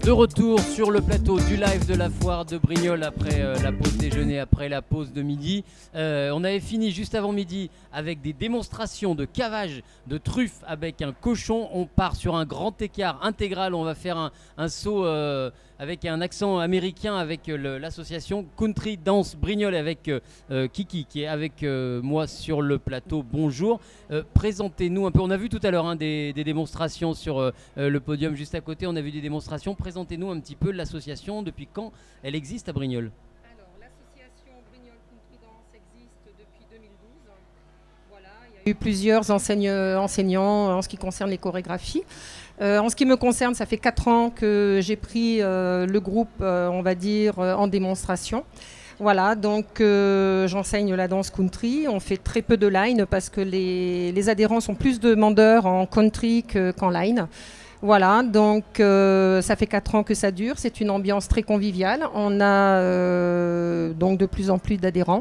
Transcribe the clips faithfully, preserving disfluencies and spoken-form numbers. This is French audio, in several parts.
De retour sur le plateau du live de la foire de Brignoles après euh, la pause déjeuner, après la pause de midi. Euh, on avait fini juste avant midi avec des démonstrations de cavage de truffes avec un cochon. On part sur un grand écart intégral. On va faire un, un saut euh, avec un accent américain avec euh, l'association Country Dance Brignoles avec euh, Kiki qui est avec euh, moi sur le plateau. Bonjour. Euh, Présentez-nous un peu. On a vu tout à l'heure hein, des, des démonstrations sur euh, le podium juste à côté. On a vu des démonstrations. Présentez-nous un petit peu l'association, depuis quand elle existe à Brignoles. Alors, l'association Brignoles Country Dance existe depuis deux mille douze. Voilà, il y a eu plusieurs enseigne, enseignants en ce qui concerne les chorégraphies. Euh, en ce qui me concerne, ça fait quatre ans que j'ai pris euh, le groupe, euh, on va dire, euh, en démonstration. Voilà, donc euh, j'enseigne la danse country. On fait très peu de line parce que les, les adhérents sont plus demandeurs en country qu'en line. Voilà, donc euh, ça fait quatre ans que ça dure, c'est une ambiance très conviviale. On a euh, donc de plus en plus d'adhérents.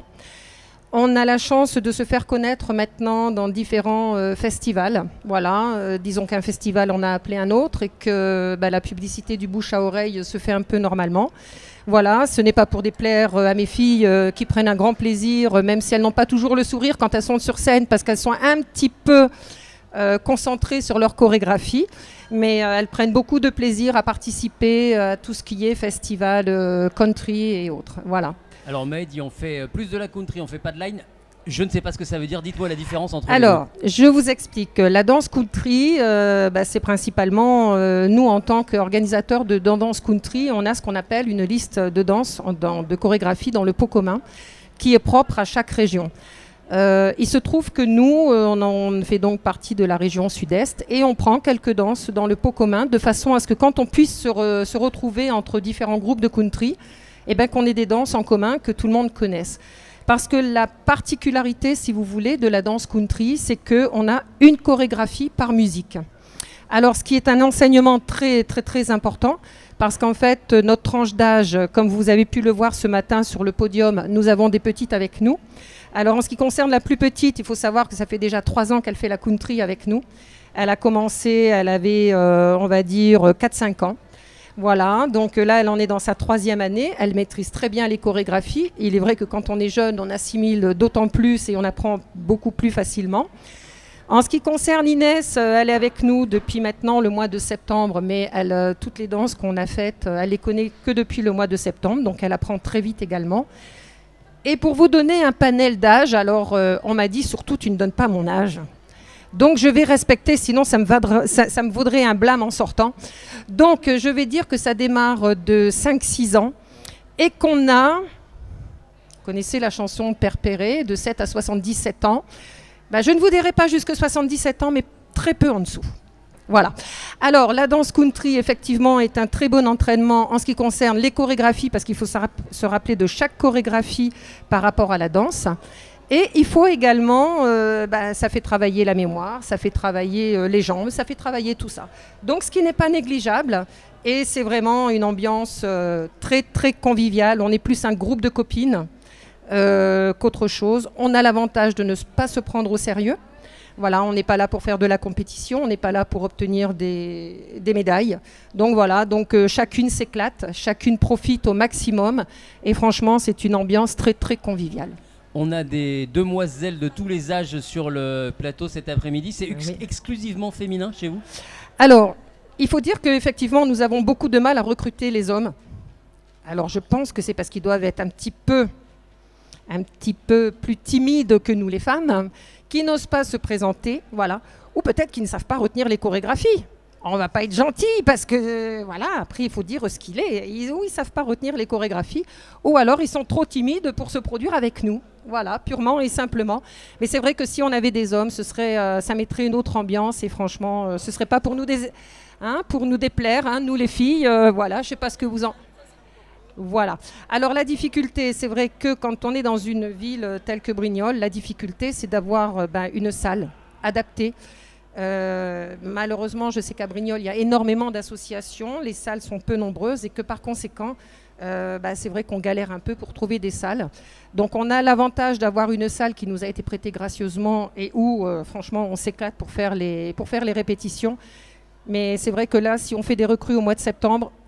On a la chance de se faire connaître maintenant dans différents euh, festivals. Voilà, euh, disons qu'un festival en a appelé un autre et que bah, la publicité du bouche à oreille se fait un peu normalement. Voilà, ce n'est pas pour déplaire à mes filles euh, qui prennent un grand plaisir, même si elles n'ont pas toujours le sourire quand elles sont sur scène parce qu'elles sont un petit peu euh, concentrées sur leur chorégraphie. Mais euh, elles prennent beaucoup de plaisir à participer à tout ce qui est festival euh, country et autres. Voilà. Alors Maëdy, on fait plus de la country, on fait pas de line. Je ne sais pas ce que ça veut dire. Dites-moi la différence entre Alors, les deux. je vous explique. La danse country, euh, bah, c'est principalement euh, nous en tant qu'organisateurs de danse country, on a ce qu'on appelle une liste de danse, de chorégraphie dans le pot commun, qui est propre à chaque région. Euh, il se trouve que nous, euh, on, en fait donc partie de la région sud-est et on prend quelques danses dans le pot commun de façon à ce que quand on puisse se, re, se retrouver entre différents groupes de country, eh ben, qu'on ait des danses en commun que tout le monde connaisse. Parce que la particularité, si vous voulez, de la danse country, c'est qu'on a une chorégraphie par musique. Alors, ce qui est un enseignement très, très, très important, parce qu'en fait, notre tranche d'âge, comme vous avez pu le voir ce matin sur le podium, nous avons des petites avec nous. Alors, en ce qui concerne la plus petite, il faut savoir que ça fait déjà trois ans qu'elle fait la country avec nous. Elle a commencé, elle avait, euh, on va dire, quatre cinq ans. Voilà, donc là, elle en est dans sa troisième année. Elle maîtrise très bien les chorégraphies. Il est vrai que quand on est jeune, on assimile d'autant plus et on apprend beaucoup plus facilement. En ce qui concerne Inès, elle est avec nous depuis maintenant le mois de septembre, mais elle, toutes les danses qu'on a faites, elle les connaît que depuis le mois de septembre, donc elle apprend très vite également. Et pour vous donner un panel d'âge, alors euh, on m'a dit surtout tu ne donnes pas mon âge. Donc je vais respecter, sinon ça me, vaudra, ça, ça me vaudrait un blâme en sortant. Donc je vais dire que ça démarre de cinq six ans et qu'on a, vous connaissez la chanson Père Perret, de sept à soixante-dix-sept ans. Ben, je ne vous dirai pas jusque soixante-dix-sept ans, mais très peu en dessous. Voilà. Alors, la danse country, effectivement, est un très bon entraînement en ce qui concerne les chorégraphies, parce qu'il faut se rappeler de chaque chorégraphie par rapport à la danse. Et il faut également, euh, bah, ça fait travailler la mémoire, ça fait travailler euh, les jambes, ça fait travailler tout ça. Donc, ce qui n'est pas négligeable. Et c'est vraiment une ambiance euh, très, très conviviale. On est plus un groupe de copines euh, qu'autre chose. On a l'avantage de ne pas se prendre au sérieux. Voilà, on n'est pas là pour faire de la compétition, on n'est pas là pour obtenir des, des médailles. Donc voilà, donc euh, chacune s'éclate, chacune profite au maximum. Et franchement, c'est une ambiance très, très conviviale. On a des demoiselles de tous les âges sur le plateau cet après-midi. C'est ex oui. exclusivement féminin chez vous? Alors, il faut dire qu'effectivement, nous avons beaucoup de mal à recruter les hommes. Alors, je pense que c'est parce qu'ils doivent être un petit peu, un petit peu plus timides que nous, les femmes, qui n'osent pas se présenter, voilà, ou peut-être qu'ils ne savent pas retenir les chorégraphies. On ne va pas être gentil parce que, euh, voilà, après il faut dire ce qu'il est. Ils, ou ils ne savent pas retenir les chorégraphies, ou alors ils sont trop timides pour se produire avec nous. Voilà, purement et simplement. Mais c'est vrai que si on avait des hommes, ce serait, euh, ça mettrait une autre ambiance et franchement, euh, ce ne serait pas pour nous, des, hein, pour nous déplaire, hein, nous les filles, euh, voilà, je ne sais pas ce que vous en... Voilà. Alors la difficulté, c'est vrai que quand on est dans une ville telle que Brignoles, la difficulté, c'est d'avoir euh, ben, une salle adaptée. Euh, malheureusement, je sais qu'à Brignoles, il y a énormément d'associations, les salles sont peu nombreuses et que par conséquent, euh, ben, c'est vrai qu'on galère un peu pour trouver des salles. Donc on a l'avantage d'avoir une salle qui nous a été prêtée gracieusement et où, euh, franchement, on s'éclate pour faire les, pour faire les répétitions. Mais c'est vrai que là, si on fait des recrues au mois de septembre,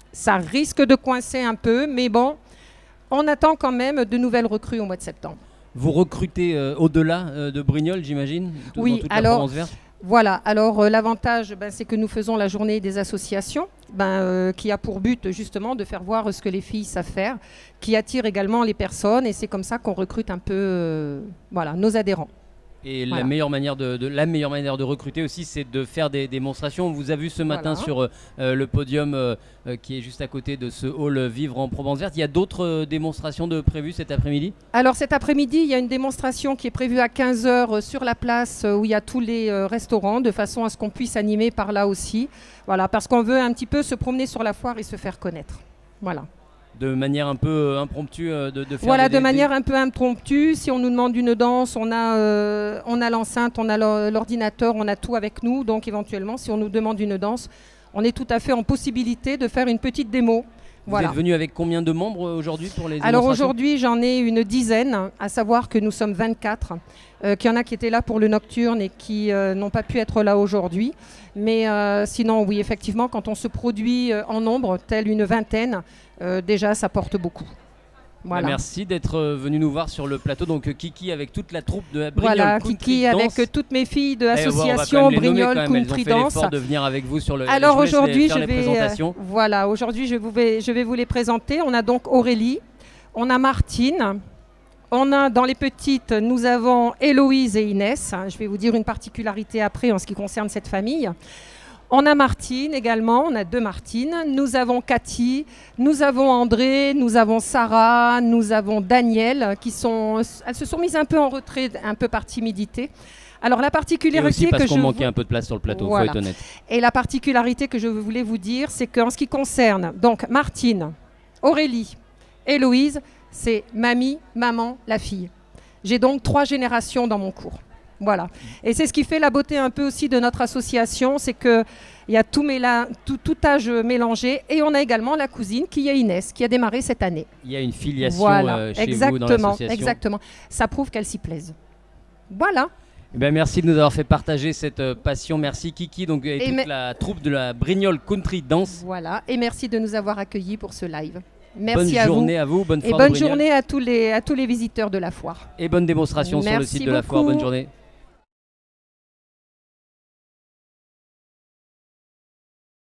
Ça risque de coincer un peu, mais bon, on attend quand même de nouvelles recrues au mois de septembre. Vous recrutez euh, au-delà euh, de Brignoles, j'imagine, tout- Oui, dans toute la alors, Provence verte. Voilà, alors euh, l'avantage, ben, c'est que nous faisons la journée des associations, ben, euh, qui a pour but justement de faire voir ce que les filles savent faire, qui attire également les personnes, et c'est comme ça qu'on recrute un peu euh, voilà, nos adhérents. Et Voilà. la meilleure manière de, de la meilleure manière de recruter aussi, c'est de faire des démonstrations. On vous a vu ce matin Voilà. sur euh, le podium euh, euh, qui est juste à côté de ce hall Vivre en Provence verte. Il y a d'autres euh, démonstrations de prévues cet après-midi? Alors cet après-midi, il y a une démonstration qui est prévue à quinze heures sur la place euh, où il y a tous les euh, restaurants, de façon à ce qu'on puisse animer par là aussi. Voilà, parce qu'on veut un petit peu se promener sur la foire et se faire connaître. Voilà. De manière un peu euh, impromptue euh, de, de faire Voilà, des- de des- manière un peu impromptue. Si on nous demande une danse, on a, euh, on a l'enceinte, on a l'or- l'ordinateur, on a tout avec nous. Donc éventuellement, si on nous demande une danse, on est tout à fait en possibilité de faire une petite démo. Vous Voilà. êtes venu avec combien de membres euh, aujourd'hui pour les Alors démonstrations? aujourd'hui, j'en ai une dizaine, à savoir que nous sommes vingt-quatre, euh, qu'il y en a qui étaient là pour le nocturne et qui euh, n'ont pas pu être là aujourd'hui. Mais euh, sinon, oui, effectivement, quand on se produit euh, en nombre, telle une vingtaine, euh, déjà, ça porte beaucoup. Voilà. Bah, merci d'être euh, venu nous voir sur le plateau. Donc euh, Kiki avec toute la troupe de Brignoles Voilà, Country Kiki Dance. avec euh, toutes mes filles de Eh, on va- on va quand l'association même les nommer quand Brignoles même. Elles ont Country fait Dance. l'effort de venir avec vous sur le. Alors je vous laisse les- aujourd'hui, faire je les vais, euh, présentations. voilà, aujourd'hui, je, vous vais, je vais vous les présenter. On a donc Aurélie, on a Martine, on a dans les petites, nous avons Héloïse et Inès. Je vais vous dire une particularité après en ce qui concerne cette famille. On a Martine également, on a deux Martines. Nous avons Cathy, nous avons André, nous avons Sarah, nous avons Daniel, qui sont, elles se sont mises un peu en retrait, un peu par timidité. Alors la Et particularité aussi parce que qu'on je manquait vous- un peu de place sur le plateau, Voilà. faut être honnête. et la particularité que je voulais vous dire, c'est qu'en ce qui concerne donc Martine, Aurélie, Héloïse, c'est mamie, maman, la fille. J'ai donc trois générations dans mon cours. Voilà. Et c'est ce qui fait la beauté un peu aussi de notre association, c'est qu'il y a tout, méla- tout, tout âge mélangé. Et on a également la cousine qui est Inès, qui a démarré cette année. Il y a une filiation Voilà, euh, chez vous dans exactement, l'association. exactement. Ça prouve qu'elle s'y plaise. Voilà. Eh ben, merci de nous avoir fait partager cette euh, passion. Merci Kiki donc, et, Et toute mais- la troupe de la Brignoles Country Dance. Voilà. Et merci de nous avoir accueillis pour ce live. Merci bonne à vous. journée à vous, bonne Et foire de bonne Brignoles. journée à tous les, à tous les visiteurs de la foire. Et bonne démonstration sur le Merci site de la foire. beaucoup. Bonne journée.